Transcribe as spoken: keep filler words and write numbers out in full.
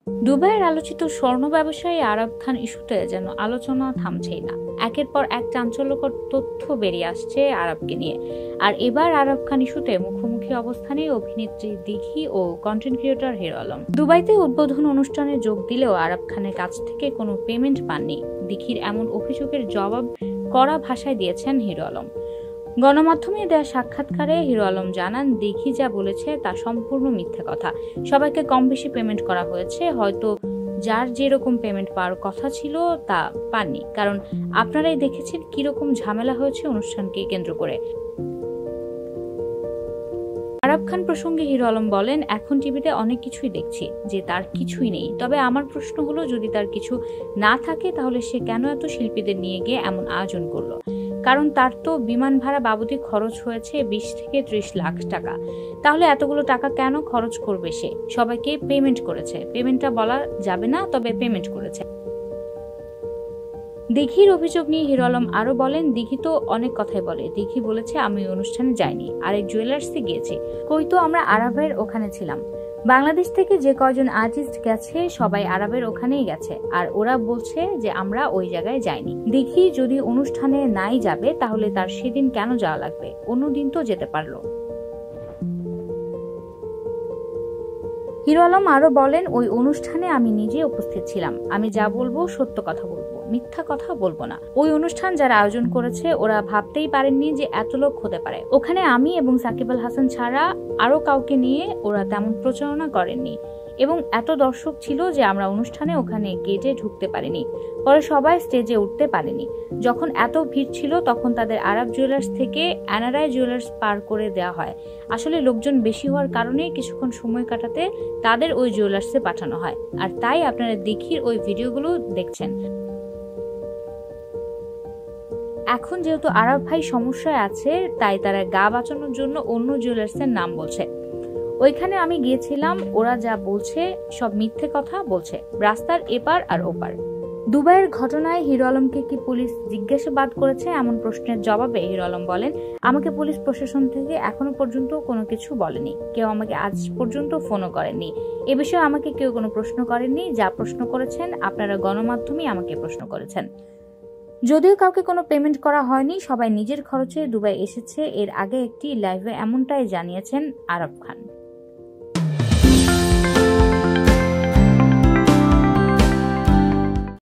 দুবাইয়ের আলোচিত স্বর্ণ ব্যবসায়ী আরাব খান ইস্যুতে যেন আলোচনা থামছেই না। একের পর এক চাঞ্চল্যকর তথ্য বেরিয়ে আসছে আরাবকে নিয়ে। আর এবার আরাব খান ইস্যুতে মুখোমুখি অবস্থানে অভিনেত্রী দিঘি ও কন্টেন্ট ক্রিয়েটর হিরো আলম। দুবাইতে উদ্বোধন অনুষ্ঠানে যোগ দিলেও আরাব খানের কাছ থেকে কোনো পেমেন্ট পাননি। দিঘির এমন অভিযোগের জবাব কড়া ভাষায় দিয়েছেন হিরো আলম। গণমাধ্যমে দেওয়া সাক্ষাৎকারে হিরো আলম জানান, দিঘি যা বলেছে তা সম্পূর্ণ মিথ্যে কথা। সবাইকে কম বেশি পেমেন্ট করা হয়েছে, হয়তো যার যেরকম পেমেন্ট পাওয়ার কথা ছিল তা পাননি, কারণ আপনারাই দেখেছেন কিরকম ঝামেলা হয়েছে অনুষ্ঠানকে কেন্দ্র করে। আরাব খান প্রসঙ্গে হিরো আলম বলেন, এখন টিভিতে অনেক কিছুই দেখছি যে তার কিছুই নেই, তবে আমার প্রশ্ন হলো যদি তার কিছু না থাকে তাহলে সে কেন এত শিল্পীদের নিয়ে গিয়ে এমন আয়োজন করলো? কারণ তার তো বিমান ভাড়া বাবদই খরচ হয়েছে বিশ থেকে ত্রিশ লাখ টাকা। তাহলে এতগুলো টাকা কেন খরচ করবে সে? সবাইকে পেমেন্ট করেছে, পেমেন্টটা বলা যাবে না, তবে পেমেন্ট করেছে। দিঘির অভিযোগ নিয়ে হিরো আলম আরো বলেন, দিঘি তো অনেক কথাই বলে। দিঘি বলেছে আমি অনুষ্ঠানে যাইনি, আরেক জুয়েলার্সে গিয়েছি। কই তো আমরা আরবের ওখানে ছিলাম। বাংলাদেশ থেকে যে কয়জন আর্টিস্ট গেছে সবাই আরবের ওখানেই গেছে, আর ওরা বলছে যে আমরা ওই জায়গায় যাইনি। দিঘি যদি অনুষ্ঠানে নাই যাবে তাহলে তার সেদিন কেন যাওয়া লাগবে? অন্যদিন তো যেতে পারলো। হিরো আলম আরো বলেন, ওই অনুষ্ঠানে আমি নিজে উপস্থিত ছিলাম। আমি যা বলবো সত্য কথা বলবো, মিথ্যা কথা বলবো না। ওই অনুষ্ঠান যারা আয়োজন করেছে ওরা ভাবতেই পারেননি যে এত লোক হতে পারে। ওখানে আমি এবং সাকিব আল হাসান ছাড়া আরো কাউকে নিয়ে ওরা তেমন প্রচারণা করেননি, এবং এত দর্শক ছিল যে আমরা অনুষ্ঠানে ওখানে গেটে ঢুকতে পারিনি। পরে সবাই স্টেজে উঠতে পারেনি। যখন এত ভিড় ছিল তখন তাদের আরব জুয়েলার্স থেকে এনআরআই জুয়েলার্স পার করে দেওয়া হয়। আসলে লোকজন বেশি হওয়ার কারণে কিছুক্ষণ সময় কাটাতে তাদের ওই জুয়েলার্সে পাঠানো হয়, আর তাই আপনারা দিঘির ওই ভিডিওগুলো দেখছেন। এখন যেহেতু আরব ভাই সমস্যায় আছে তাই তারা গা বাঁচানোর জন্য অন্য জুয়েলার্সের নাম বলছে। ওইখানে আমি গিয়েছিলাম, ওরা যা বলছে সব মিথ্যে কথা বলছে, রাস্তার এপার আর ওপার। দুবাইয়ের ঘটনায় হিরো আলমকে কি পুলিশ জিজ্ঞাসাবাদ করেছে এমন প্রশ্নের জবাবে হিরো আলম বলেন, আমাকে পুলিশ প্রশাসন থেকে এখনো পর্যন্ত কোনো কিছু বলেনি। কেউ আমাকে আজ পর্যন্ত ফোনও করেননি। এ বিষয়ে আমাকে কেউ কোনো প্রশ্ন করেননি। যা প্রশ্ন করেছেন আপনারা গণমাধ্যমেই আমাকে প্রশ্ন করেছেন। যদিও কাউকে কোনো পেমেন্ট করা হয়নি, সবাই নিজের খরচে দুবাই এসেছে। এর আগে একটি লাইভে এমনটাই জানিয়েছেন আরাব খান।